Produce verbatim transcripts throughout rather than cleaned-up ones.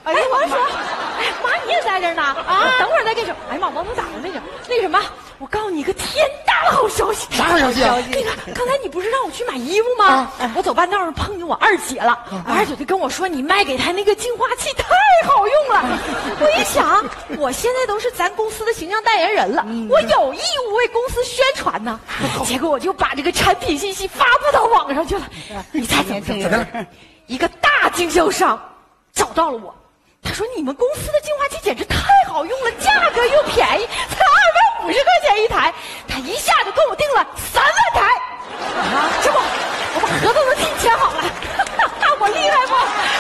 哎，王叔，哎妈，你也在这儿呢啊！等会儿再跟你说。哎呀妈，王总咋了？那个那什么，我告诉你一个天大的好消息。 啥好消息啊？ 那个刚才你不是让我去买衣服吗？啊、我走半道上碰见我二姐了，啊、二姐就跟我说你卖给她那个净化器太好用了。我一想，我现在都是咱公司的形象代言人了，嗯、我有义务为公司宣传呢。结果我就把这个产品信息发布到网上去了。你猜怎么着？怎么了？一个大经销商找到了我。他说：“你们公司的净化器简直太好用了，价格又便宜，才二百五十块钱一台。他一下就跟我订了三万台，啊，这不，我把合同都替你签好了，我厉害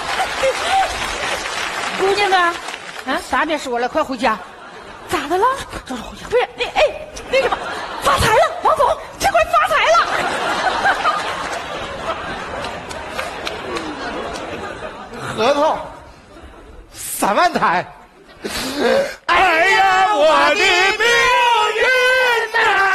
不？ 姑娘啊，啊，啥别说了，快回家。 咋的了？ 走走回家。 不是那哎，那什么，发财了，王总，这回发财了。合同。”三万台，哎呀，我的命运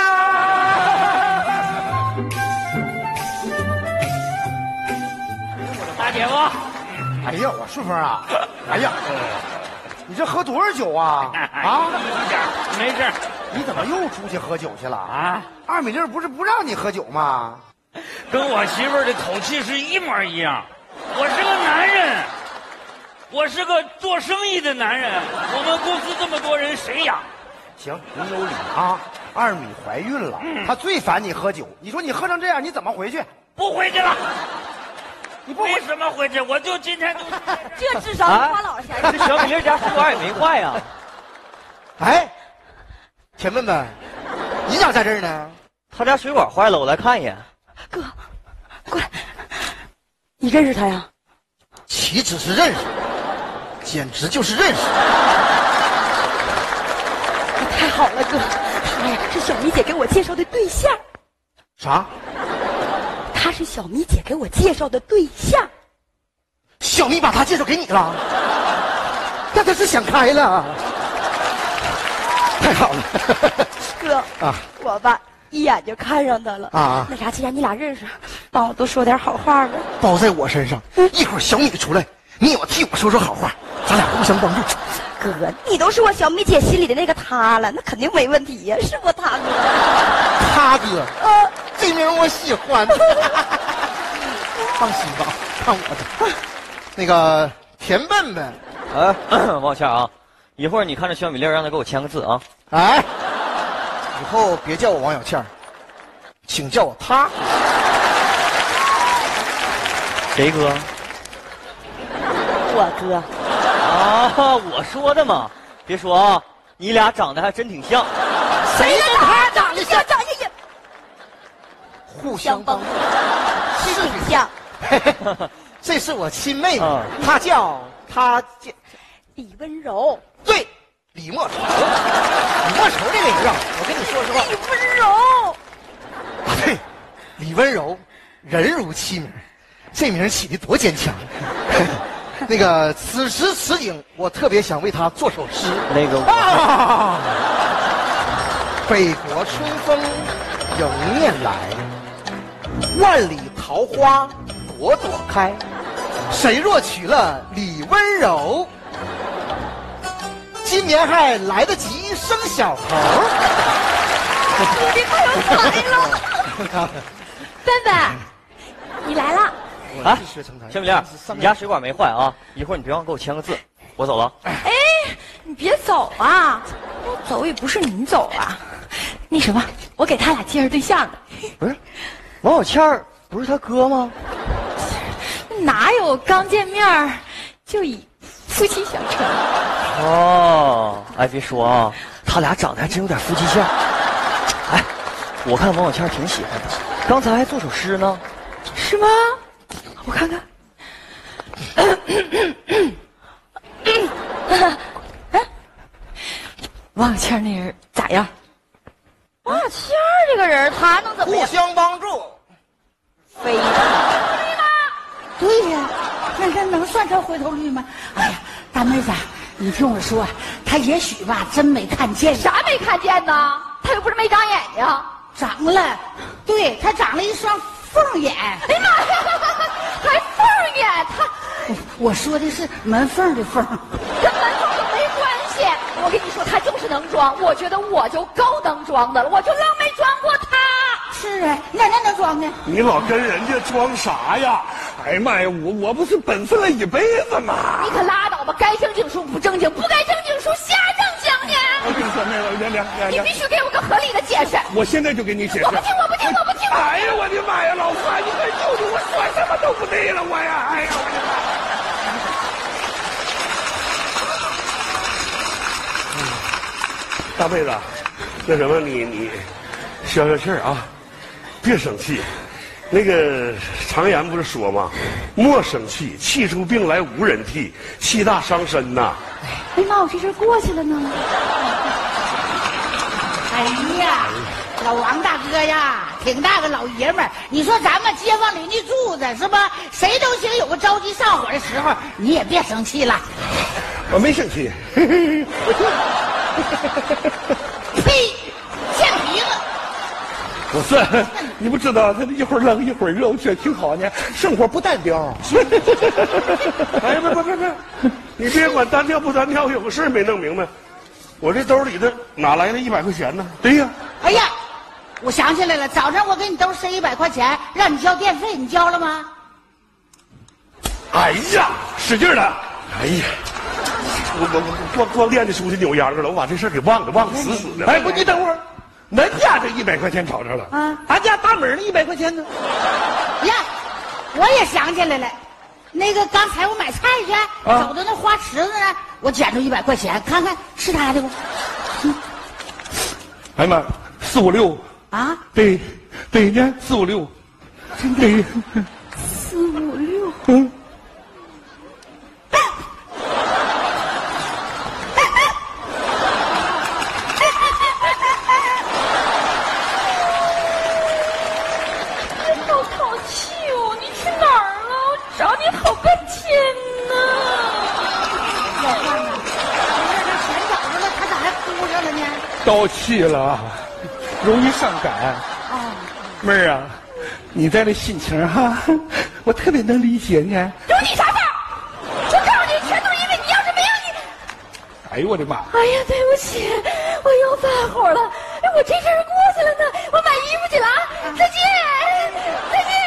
呐！大姐夫， 哎呀，我顺风啊！哎呀，你这喝多少酒啊？啊， 没事。 你怎么又出去喝酒去了啊？二米六不是不让你喝酒吗？ 跟我媳妇儿的口气是一模一样。我是个男人。我是个做生意的男人，我们公司这么多人，谁养？ 行，你有理啊。二米怀孕了，嗯、她最烦你喝酒。你说你喝成这样，你怎么回去？ 不回去了。 你不为什么回去？我就今天就这智商花老钱。 这小米粒家水管也没坏呀。 哎，田笨笨，你咋在这儿呢？ 他家水管坏了，我来看一眼。 哥，过来，你认识他呀？ 岂止是认识。简直就是认识！ 太好了，哥！他呀是小米姐给我介绍的对象。 啥？ 他是小米姐给我介绍的对象。 小米把他介绍给你了？那他是想开了。太好了， 哥啊！我吧一眼就看上他了啊！ 那啥，既然你俩认识，帮我多说点好话吧。 包在我身上，嗯、一会儿小米出来，你也要替我说说好话。咱俩互相帮助。 哥，你都是我小米姐心里的那个他了，那肯定没问题呀，是不他哥？ 他哥，啊，这名我喜欢。放心吧，看我的。那个田笨笨， 哎，王倩啊，一会儿你看着小米粒，让他给我签个字啊。 哎，以后别叫我王小倩，请叫我他。 谁哥？ 我哥。 啊，我说的嘛，别说啊，你俩长得还真挺像。 谁跟他长得像？长得也互相帮助， 是挺像。 这是我亲妹妹，她叫她叫李温柔。 对，李莫愁。李莫愁这个人啊，我跟你说实话， 李温柔。 啊，对，李温柔，人如其名，这名起的多坚强。那个此时此景，我特别想为他做首诗。 那个啊，北国春风迎面来，万里桃花朵朵开。谁若娶了李温柔，今年还来得及生小猴。 你太有才了，笨笨，你来了。 啊，小米粒，你家水管没坏啊？一会儿你别忘给我签个字，我走了。 哎，你别走啊！我走也不是你走啊。那什么，我给他俩介绍对象呢。 不是，王小倩不是他哥吗？ 哪有刚见面就以夫妻相称？ 哦，哎，别说啊，他俩长得还真有点夫妻相。哎，我看王小倩挺喜欢他，刚才还做首诗呢。 是吗？我看看。哎，王小倩那人咋样？王小倩这个人，他能怎么样？ 互相帮助， 非常对呀，那这能算成回头率吗？哎呀，大妹子，你听我说，他也许吧，真没看见。 啥没看见呢？他又不是没长眼睛。 长了，对他长了一双凤眼。 哎呀妈呀，还凤眼！他我说的是门缝的缝。 跟门缝都没关系。我跟你说，他就是能装。我觉得我就够能装的了，我就愣没装过他。 是啊，哪能能装呢？ 你老跟人家装啥呀？哎呀妈呀，我我不是本分了一辈子吗？ 你可拉倒吧，该正经说不正经，不该正经说瞎正经呢。 我跟你说那个，娘娘娘娘， 你必须给我个合理的解释。 我现在就给你解释。 我不听，我不听，我不听。 哎呀，我的妈呀，老范，你快救救我！说什么都不对了，我呀！哎呀，我的妈！大妹子，那什么，你你消消气儿啊，别生气。那个常言不是说吗？莫生气，气出病来无人替，气大伤身呐。 哎妈，我这事过去了呢。 哎呀，老王大哥呀，挺大个老爷们儿。你说咱们街坊邻居住着是吧？谁都行，有个着急上火的时候，你也别生气了。 我没生气。 呸！欠皮子。 不是，你不知道他一会儿冷一会儿热，这挺好呢，生活不单调。哎，不不不不，你别管单调不单调，有个事儿没弄明白。我这兜里的哪来的一百块钱呢？对呀。 哎呀，我想起来了，早上我给你兜塞一百块钱，让你交电费，你交了吗？ 哎呀，使劲了！哎呀，我我我光光练的出去扭秧歌了，我把这事儿给忘了，忘了死死的。哎，不，你等会儿。恁家这一百块钱找着了啊！俺家大门的一百块钱呢？ 呀，我也想起来了，那个刚才我买菜去，啊、走到那花池子呢，我捡着一百块钱，看看是他的不？嗯、 哎呀妈，四五六啊！ 对，对呢，四五六，对， 四五六， 嗯。 找你好半天呢， 老范呐，你这钱找着了，他咋还哭上了呢？ 到气了，容易伤感。 啊， 妹儿啊，你在这心情哈，我特别能理解呢。 有你啥事儿？我告诉你，全都是因为你，要是没有你…… 哎呦我的妈！ 哎呀，对不起，我又发火了。哎，我这事儿过去了呢，我买衣服去了啊！再见，再见。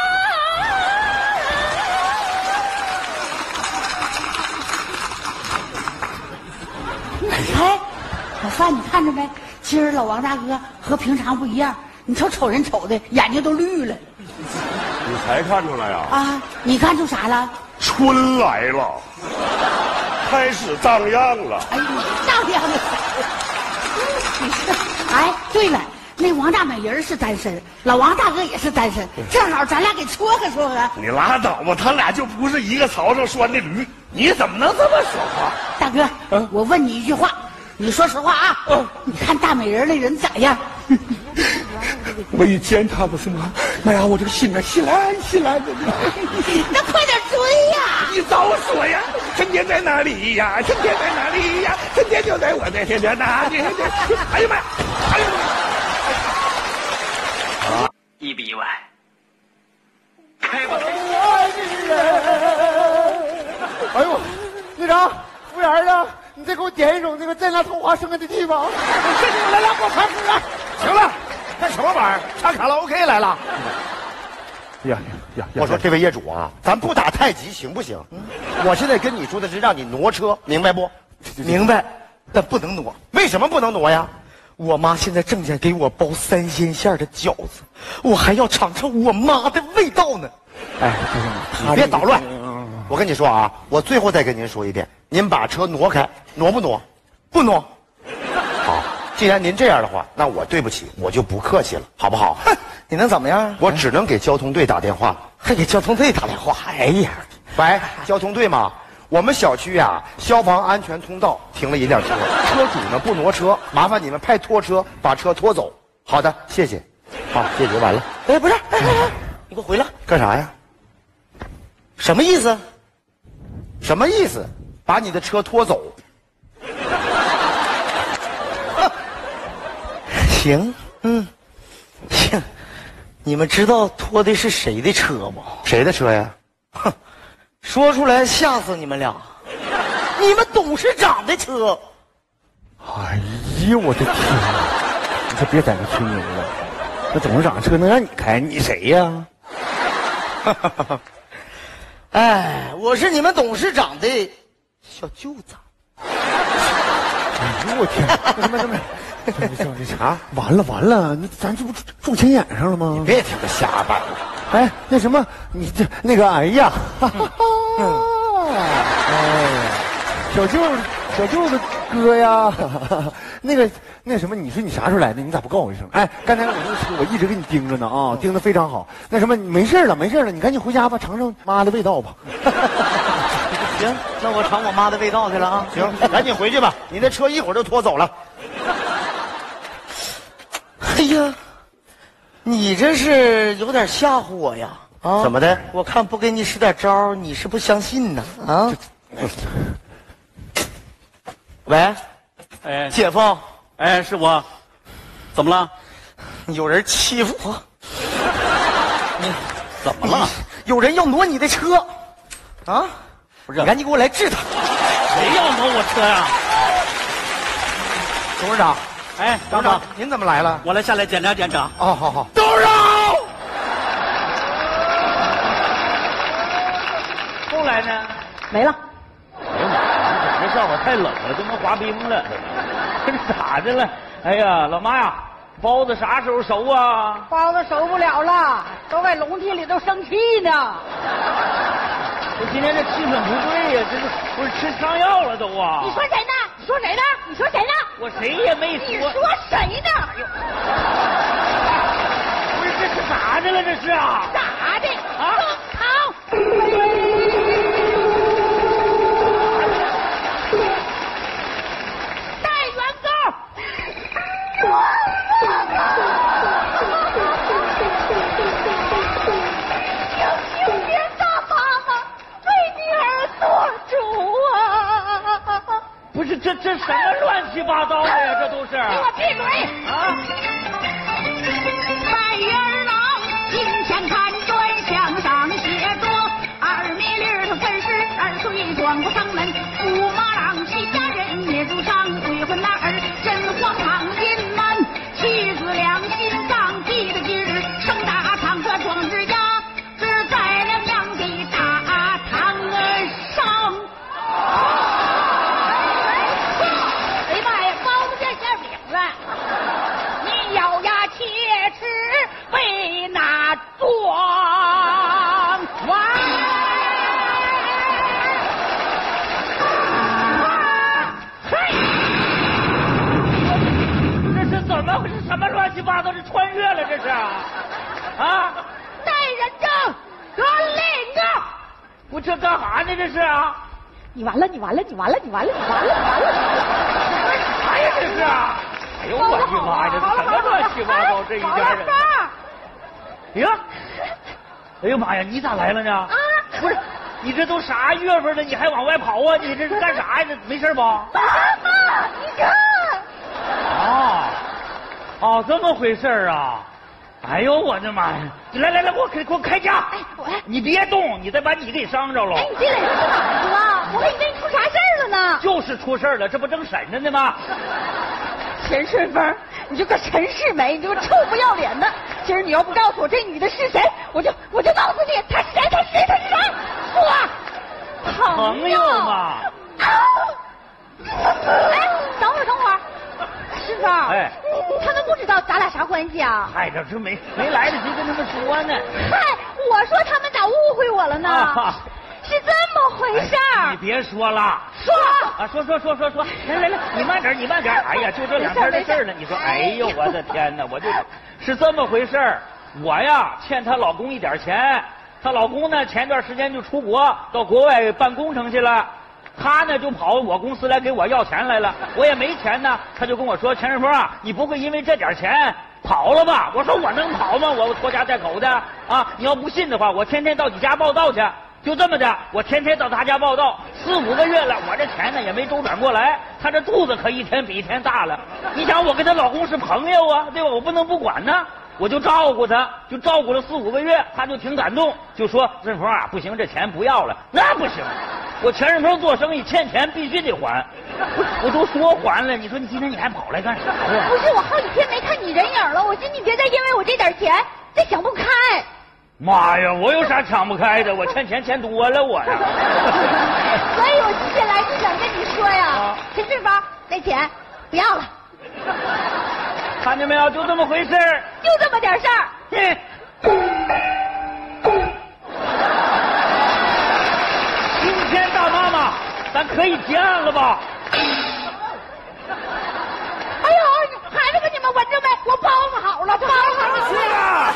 哎，老范，你看着没？今儿老王大哥和平常不一样，你瞅瞅人瞅的眼睛都绿了。 你才看出来呀？ 啊，你看出啥了？ 春来了，开始荡漾了。 哎呀，荡漾的。哎，对了，那王大美人是单身，老王大哥也是单身，正好咱俩给撮合撮合。 你拉倒吧，他俩就不是一个槽上拴的驴，你怎么能这么说话？ 大哥，啊、我问你一句话，你说实话啊！啊你看大美人那人咋样？ 我一见他不是吗？哎呀，我这个心啊，稀烂稀烂的。 那快点追呀！ 你早说呀！春天在哪里呀？春天在哪里呀？春天就在我的天天哪里？哎呀妈呀！哎呀妈呀！ 一笔一万，开吧！ 哎呦，队长，服务员呢？你再给我点一种那个在那桐花盛开的地方。这就来了，给我看服务员。行了，干什么玩意儿？唱卡拉 OK 来了。 呀呀！我说这位业主啊，咱不打太极行不行？嗯、我现在跟你说的是让你挪车，明白不？明白，但不能挪。为什么不能挪呀？我妈现在正在给我包三鲜馅的饺子，我还要尝尝我妈的味道呢。哎，你别捣乱。我跟你说啊，我最后再跟您说一遍，您把车挪开，挪不挪？不挪。好，既然您这样的话，那我对不起，我就不客气了，好不好？ 你能怎么样？ 我只能给交通队打电话， 还给交通队打电话？哎呀， 喂，交通队嘛，我们小区呀、啊，消防安全通道停了一辆车，车主呢不挪车，麻烦你们派拖车把车拖走。好的，谢谢。好，解决完了。 哎，不是，哎哎哎，你给我回来， 干啥呀？ 什么意思？ 什么意思？把你的车拖走。 行，嗯，行。你们知道拖的是谁的车吗？ 谁的车呀？ 哼， 说出来吓死你们俩！你们董事长的车！ 哎呦我的天哪！你可别在这吹牛了，那董事长车能让你开？你谁呀？ 哎，我是你们董事长的小舅子。 哎呦我天！什么什么？这这啥？完了完了，那咱这不中钱眼上了吗？ 别听他瞎掰。 哎，那什么，你这那个，哎呀，哈哈哈！哎，小舅小舅子哥呀，那个那什么，你说你啥时候来的？你咋不告诉我一声？哎，刚才我那个车我一直给你盯着呢啊，盯得非常好。那什么，你没事了，没事了，你赶紧回家吧，尝尝妈的味道吧。 行，那我尝我妈的味道去了啊。 行，赶紧回去吧，你那车一会儿就拖走了。 哎呀，你这是有点吓唬我呀！啊， 怎么的？ 我看不给你使点招，你是不相信呢？啊！喂， 哎， 姐夫， 哎，是我，怎么了？ 有人欺负我， 怎么了？ 有人要挪你的车，啊！ 不是， 你赶紧给我来治他！ 谁要挪我车呀？ 董事长， 哎， 董事长，您怎么来了？ 我来下来检查检查。 哦，好好。 董事长， 后来呢？ 没了。 哎呀妈，这笑话太冷了，都能滑冰了。这是咋的了？哎呀，老妈呀，包子啥时候熟啊？ 包子熟不了了，都在笼屉里都生气呢。 我今天这气氛不对呀，这是不是吃伤药了都啊？ 你说谁呢？你说谁呢？你说谁呢？ 我谁也没说。 你说谁呢？哎呦， 不是这是咋的了？这是啊？ 咋的？ 啊？ 好。带原告。请请别大妈妈为女儿做主啊！ 不是这这什么乱七八糟的呀？这都是。 给我闭嘴！ 啊！ 白月儿郎金钱看端向上写着，二米里头真是二岁转过城门，驸马郎齐家人灭祖上，鬼魂那儿真荒唐隐瞒，妻子良心丧，记得今日生大堂这壮志呀，只在了娘的大堂上。哎呀妈呀，包子变馅饼了！你咬牙切齿为那壮王。 这是怎么回事？什么乱七八糟？这穿越了这是？啊？ 带人证和领证。 我这干啥呢？这是啊？ 你完了，你完了，你完了，你完了，你完了，你完了！ 啥呀这是？哎呦我的妈呀！这什么乱七八糟？这一家人。哎呀！哎呦妈呀！你咋来了呢？啊！不是，你这都啥月份了，你还往外跑啊？你这是干啥呀？这没事吧？ 妈妈，你看。 哦，哦，这么回事啊！哎呦我的妈呀！来来来，给我给给我开价！ 哎，我你别动，你再把你给伤着了。 哎，你这脸是干哪去了？我还以为你出啥事儿了呢。 就是出事了，这不正审着呢吗？ 钱顺风，你这个陈世美，你这个臭不要脸的！今儿你要不告诉我这女的是谁，我就我就告诉你，她是谁，她是谁，她是谁！说， 朋友嘛。 啊！哎，等会儿，等会儿，师傅， 哎， 他们不知道咱俩啥关系啊？ 嗨，这这没没来得及跟他们说呢。 嗨，我说他们咋误会我了呢？ 啊是这么回事儿。 你别说了， 说啊，说说说说说，来来来，你慢点，你慢点。哎呀，就这两天的事儿了，你说，哎呦，我的天哪，我就是这么回事儿。我呀，欠她老公一点钱，她老公呢前段时间就出国到国外办工程去了。他呢就跑我公司来给我要钱来了，我也没钱呢，他就跟我说：“钱顺风啊，你不会因为这点钱跑了吧？”我说：“我能跑吗？我拖家带口的啊！你要不信的话，我天天到你家报道去。”就这么的，我天天到他家报道，四五个月了，我这钱呢也没周转过来，他这肚子可一天比一天大了。你想，我跟她老公是朋友啊，对吧？我不能不管呢。 我就照顾他，就照顾了四五个月，他就挺感动，就说顺峰啊，不行，这钱不要了。那不行，我全顺峰做生意欠钱必须得还，我都说还了，你说你今天你还跑来干啥呀？ 不是，我好几天没看你人影了，我寻思你别再因为我这点钱再想不开。 妈呀，我有啥抢不开的？我欠钱欠多了我呀。 所以我接下来就想跟你说呀，陈顺峰，那钱不要了。 看见没有，就这么回事儿， 就这么点事儿。 今天大妈妈，咱可以结案了吧？ 哎呦，孩子们，你们闻着没？我包子好了，包子好了。 去了。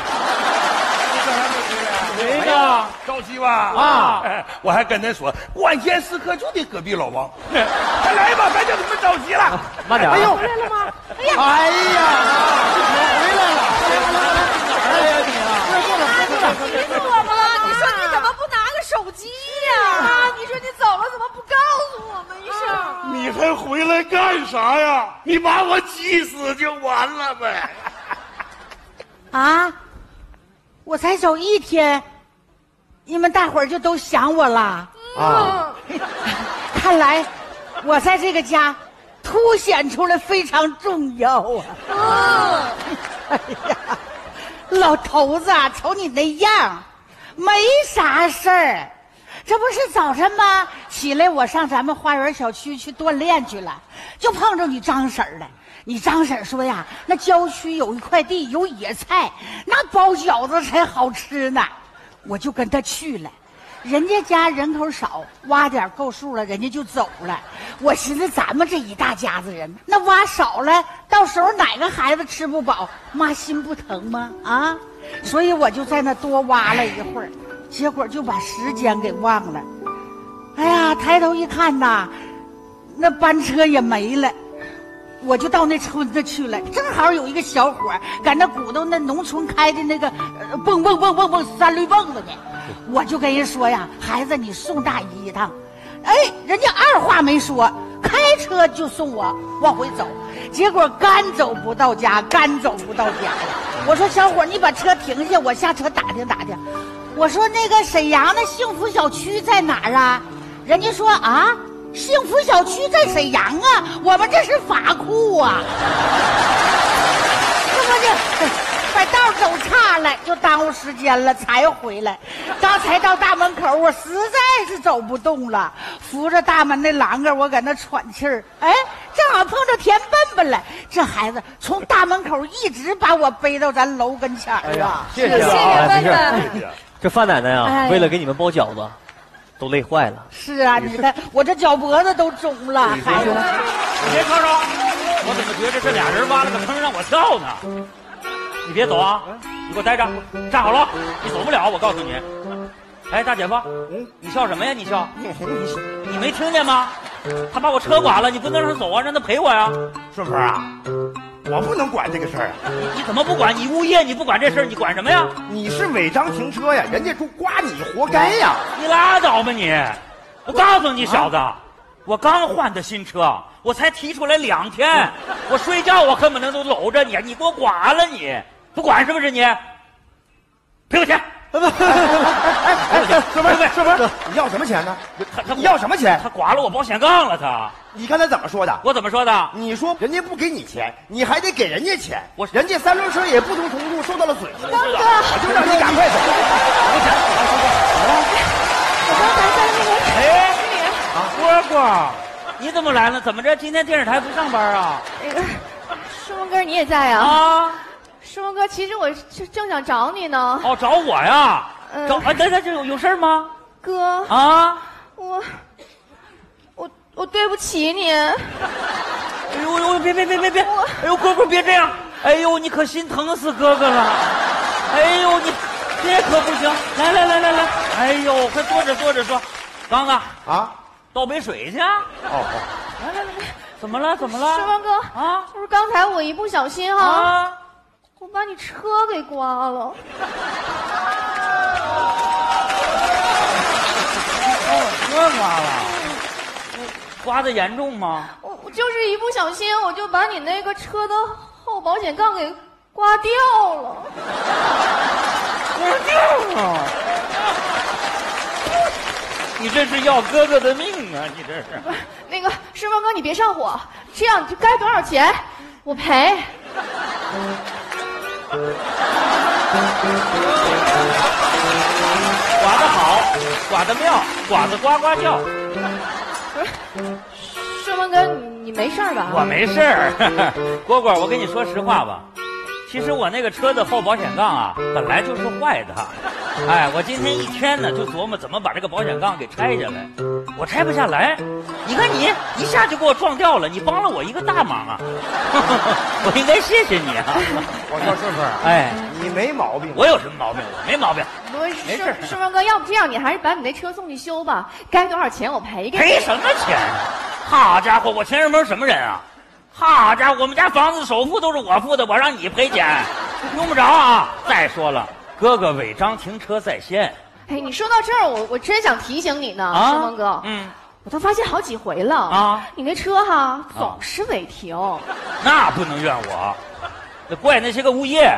谁呢？ 着急吧？啊！哎，我还跟他说，关键时刻就得隔壁老王。快来吧，咱就这么着急了。 慢点。 哎呦， 回来了吗？ 哎呀，哎呀，回来了！哎呀，你啊， 急死我了！你说你怎么不拿个手机呀？啊，你说你走了怎么不告诉我们一声？ 你还回来干啥呀？你把我急死就完了呗。 啊！我才走一天，你们大伙儿就都想我了啊！ 看来我在这个家凸显出来非常重要啊！啊！哎呀，老头子啊，瞅你那样，没啥事儿。这不是早晨吗？起来我上咱们花园小区去锻炼去了，就碰着你张婶儿了。你张婶说呀，那郊区有一块地有野菜，那包饺子才好吃呢。我就跟他去了，人家家人口少，挖点够数了，人家就走了。我寻思咱们这一大家子人，那挖少了，到时候哪个孩子吃不饱，妈心不疼吗？啊！所以我就在那多挖了一会儿，结果就把时间给忘了。哎呀，抬头一看呐，那班车也没了。我就到那村子去了，正好有一个小伙搁那鼓捣那农村开的那个呃蹦蹦蹦蹦蹦三驴蹦子呢，我就跟人说呀，孩子你送大姨一趟，哎，人家二话没说，开车就送我往回走，结果干走不到家，干走不到家呀。我说小伙，你把车停下，我下车打听打听。我说那个沈阳的幸福小区在哪儿啊？人家说啊。幸福小区在沈阳啊，我们这是法库啊，这不就把道走岔了，就耽误时间了，才回来。刚才到大门口，我实在是走不动了，扶着大门那栏杆，我搁那喘气儿。哎，正好碰着田笨笨了，这孩子从大门口一直把我背到咱楼跟前儿啊！ 谢谢谢啊， 笨笨。 这范奶奶啊， 哎为了给你们包饺子。都累坏了。 是啊，你看我这脚脖子都肿了，孩子。 你别吵吵，我怎么觉得这俩人挖了个坑让我跳呢？你别走啊，你给我待着，站好了，你走不了，我告诉你。哎，大姐夫，你笑什么呀？你笑？你没听见吗？他把我车剐了，你不能让他走啊，让他赔我呀。 顺风啊，我不能管这个事儿啊。 你你怎么不管？你物业你不管这事儿，你管什么呀？ 你是违章停车呀，人家就刮你，活该呀！ 你拉倒吧你！我告诉你小子，啊、我刚换的新车，我才提出来两天，我睡觉我恨不得都搂着你，你给我剐了你，不管是不是你？赔我钱！ 不不不不，顺风顺风，你要什么钱呢？ 他他你要什么钱？ 他剐了我保险杠了他。 你看他怎么说的？ 我怎么说的？ 你说人家不给你钱，你还得给人家钱。 我人家三轮车也不同程度受到了损失。 刚哥， 我就让你赶快走。 我刚才在那个。 哎，啊，蝈蝈，你怎么来了？怎么着？今天电视台不上班啊？ 那个，顺风哥你也在啊？ 啊， 顺风哥，其实我是正想找你呢。 哦，找我呀？ 嗯、 找啊？等等，这有有事吗？ 哥。 啊。 我。我我对不起你。哎呦呦，别别别别别！哎呦，蝈蝈别这样！哎呦，你可心疼死哥哥了！哎呦，你这可不行！来来来来来！哎呦，快坐着坐着说。刚刚啊， 倒杯水去。 哦哦，来来来来，怎么了？怎么了？ 顺风哥啊， 就是刚才我一不小心哈， 啊、 我把你车给刮了。 把我车刮了？刮得严重吗？ 我我就是一不小心，我就把你那个车的后保险杠给刮刮掉了， 刮掉了。你这是要哥哥的命啊！你这是。 不是那个顺风哥，你别上火，这样就该多少钱我赔。 刮得好，刮得妙，刮得呱呱叫。 不是，顺风哥，你你没事吧？ 我没事儿，蝈蝈，我跟你说实话吧，其实我那个车的后保险杠啊，本来就是坏的。哎，我今天一天呢，就琢磨怎么把这个保险杠给拆下来，我拆不下来。你看你一下就给我撞掉了，你帮了我一个大忙啊！我应该谢谢你啊！ 我说顺风， 哎， 你没毛病， 我有什么毛病？我没毛病。 不是， 没事。 顺风哥，要不这样，你还是把你那车送去修吧，该多少钱我赔给你。 赔什么钱？好家伙，我钱什么什么人啊？好家伙，我们家房子首付都是我付的，我让你赔钱，用不着啊。再说了，哥哥违章停车在先。 哎，你说到这儿，我我真想提醒你呢， 啊顺风哥。 嗯， 我都发现好几回了啊， 你那车哈总是违停。 那不能怨我，得怪那些个物业。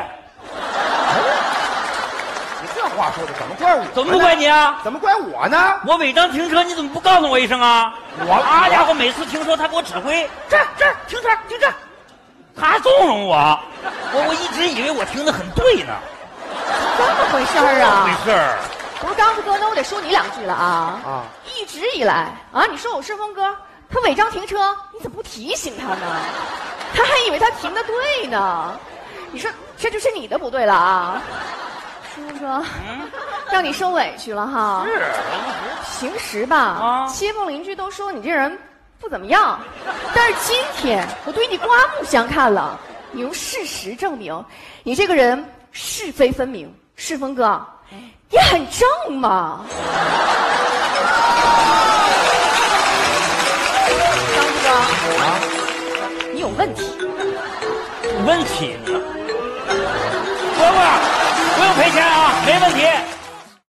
你这话说的怎么怪我？ 怎么不怪你啊？ 怎么怪我呢？ 我违章停车，你怎么不告诉我一声啊？ 我啊家伙，每次停车他给我指挥，这儿这儿停这儿停这儿，他还纵容我，我我一直以为我停的很对呢。 这么回事儿啊？ 没事儿。 不是刚子哥，那我得说你两句了啊！ 啊， 一直以来啊，你说我顺风哥他违章停车，你怎么不提醒他呢？他还以为他停的对呢。你说这就是你的不对了啊！顺风哥， 嗯， 让你受委屈了哈。 是， 平时吧， 啊， 街坊邻居都说你这人不怎么样，但是今天我对你刮目相看了，你用事实证明你这个人是非分明。顺风哥，你很正嘛。张子哥，啊，你有问题。 问题呢？蝈蝈，不用赔钱啊，没问题。